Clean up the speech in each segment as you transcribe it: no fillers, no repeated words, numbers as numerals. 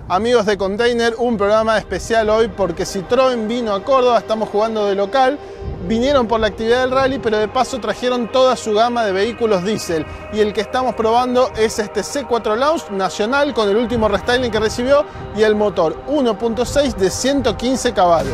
Amigos de Container, un programa especial hoy porque Citroën vino a Córdoba, estamos jugando de local, vinieron por la actividad del rally, pero de paso trajeron toda su gama de vehículos diésel. Y el que estamos probando es este C4 Launch nacional con el último restyling que recibió y el motor 1.6 de 115 caballos.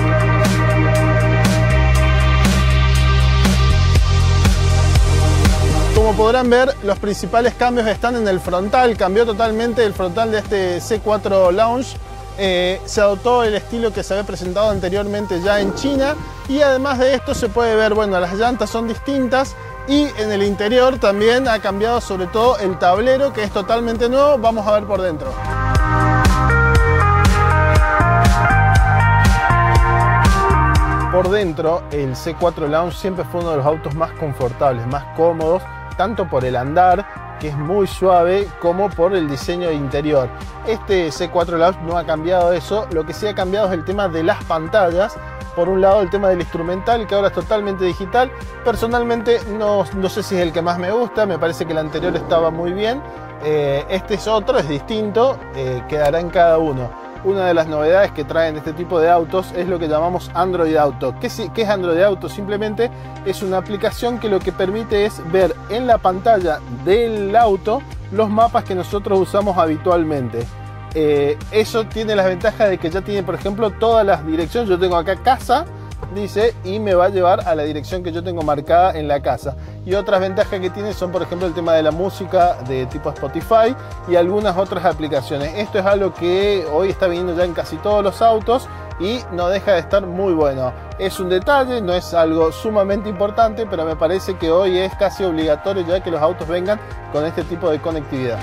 Como podrán ver, los principales cambios están en el frontal. Cambió totalmente el frontal de este C4 Launch. Se adoptó el estilo que se había presentado anteriormente ya en China. Y además de esto se puede ver, bueno, las llantas son distintas. Y en el interior también ha cambiado sobre todo el tablero, que es totalmente nuevo. Vamos a ver por dentro. Por dentro, el C4 Launch siempre fue uno de los autos más confortables, más cómodos, tanto por el andar, que es muy suave, como por el diseño interior. Este C4 Launch no ha cambiado eso, lo que sí ha cambiado es el tema de las pantallas. Por un lado el tema del instrumental, que ahora es totalmente digital. Personalmente no sé si es el que más me gusta, me parece que el anterior estaba muy bien. Este es otro, es distinto, quedará en cada uno. Una de las novedades que traen este tipo de autos es lo que llamamos Android Auto. ¿Qué es Android Auto? Simplemente es una aplicación que lo que permite es ver en la pantalla del auto los mapas que nosotros usamos habitualmente. Eso tiene las ventajas de que ya tiene, por ejemplo, todas las direcciones. Yo tengo acá casa, dice, y me va a llevar a la dirección que yo tengo marcada en la casa. Y otras ventajas que tiene son, por ejemplo, el tema de la música de tipo Spotify y algunas otras aplicaciones. Esto es algo que hoy está viniendo ya en casi todos los autos y no deja de estar muy bueno. Es un detalle, no es algo sumamente importante, pero me parece que hoy es casi obligatorio ya que los autos vengan con este tipo de conectividad.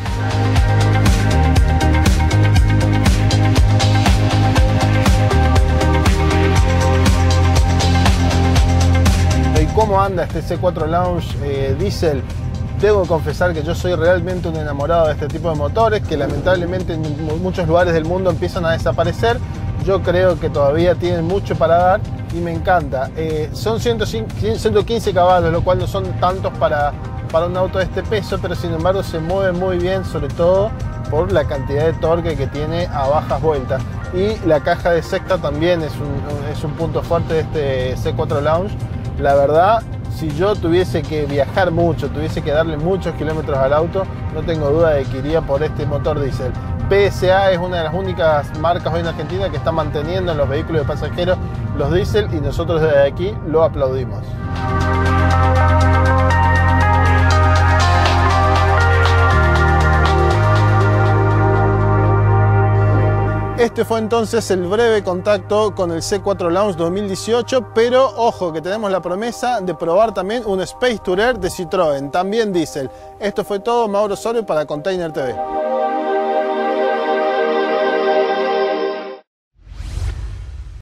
¿Cómo anda este C4 Launch Diesel? Debo confesar que yo soy realmente un enamorado de este tipo de motores que lamentablemente en muchos lugares del mundo empiezan a desaparecer. Yo creo que todavía tienen mucho para dar y me encanta. Son 115 caballos, lo cual no son tantos para un auto de este peso, pero sin embargo se mueve muy bien, sobre todo por la cantidad de torque que tiene a bajas vueltas. Y la caja de sexta también es un punto fuerte de este C4 Launch. La verdad, si yo tuviese que viajar mucho, tuviese que darle muchos kilómetros al auto, no tengo duda de que iría por este motor diésel. PSA es una de las únicas marcas hoy en Argentina que está manteniendo en los vehículos de pasajeros los diésel y nosotros desde aquí lo aplaudimos. Este fue entonces el breve contacto con el C4 Launch 2018, pero ojo que tenemos la promesa de probar también un Space Tourer de Citroën, también diésel. Esto fue todo, Mauro Osorio para Container TV.